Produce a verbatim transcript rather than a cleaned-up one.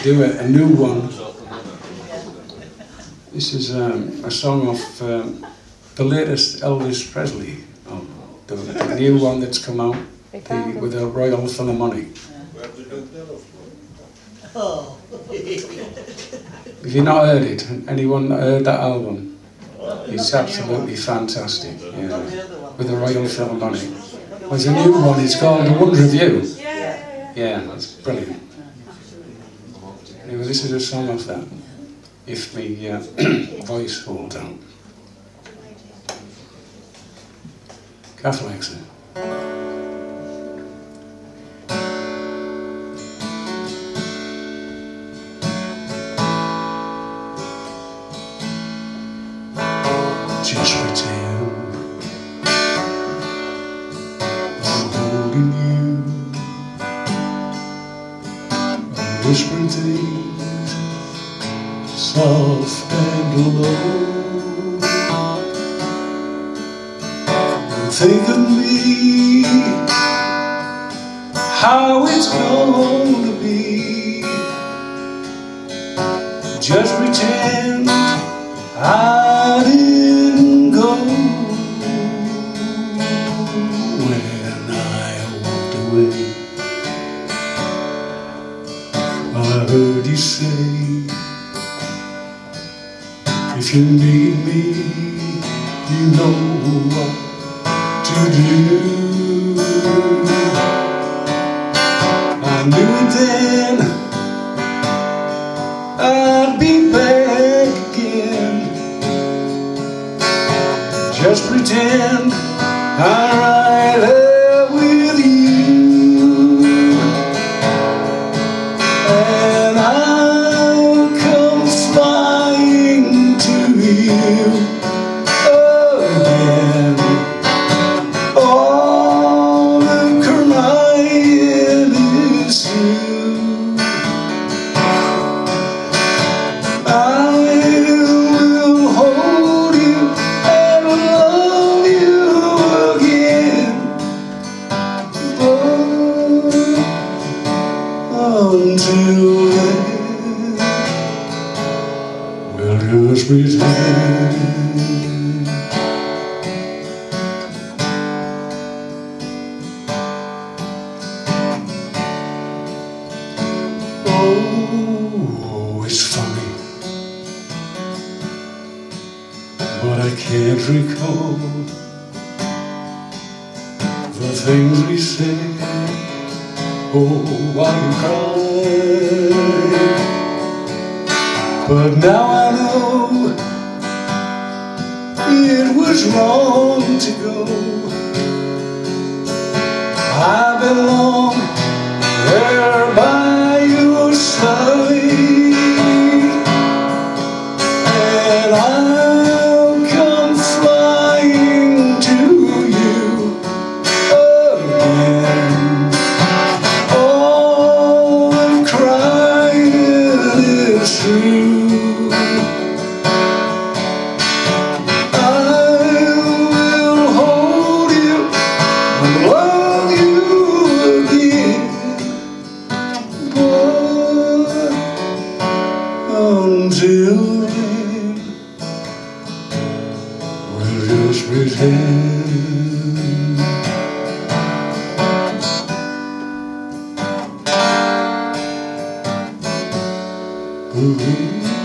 do a, a new one. This is um, a song of um, the latest Elvis Presley album, the, the new one that's come out the, with the Royal Philharmonic. Oh. Have you not heard it? Anyone heard that album? It's absolutely fantastic. Yeah. With the Royal Philharmonic. There's a new one, it's called The Wonder of You. Yeah, it's brilliant. Anyway, this is a song of that, if my uh, voice holds out. Kath likes it. Just pretend I'm holding you, I'm whispering things soft and low, and think of me, how it's gonna be. Just pretend I didn't go when I walked away. I heard you say, if you need me, you know what to do. I knew it then, I'd be back again. Just pretend I'm right there with you, and I'll come flying to you again. All the crying is through. I will hold you and love you again, but until then, we'll just pretend. Oh, it's funny, but I can't recall the things we said. Oh, why you cry? But now I know it was wrong to go. I belong there by your side, and I'll come flying to you again. All the crying is through. I will hold you and love you again, but until then, we'll just pretend. Ooh.